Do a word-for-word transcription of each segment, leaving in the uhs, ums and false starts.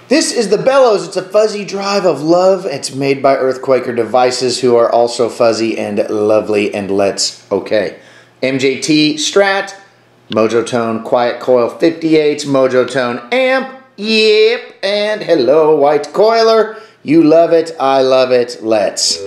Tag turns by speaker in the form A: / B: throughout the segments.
A: This is the Bellows. It's a fuzzy drive of love. It's made by Earthquaker Devices, who are also fuzzy and lovely, and let's okay. M J T Strat, Mojo Tone Quiet Coil fifty-eights, Mojo Tone amp, yep, and hello white coiler. You love it, I love it, let's.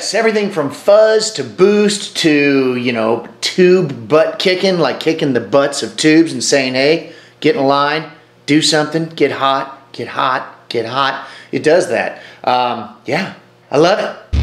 A: yes, everything from fuzz to boost to, you know, tube butt kicking, like kicking the butts of tubes and saying, hey, get in line, do something, get hot, get hot, get hot. It does that. Um, yeah, I love it.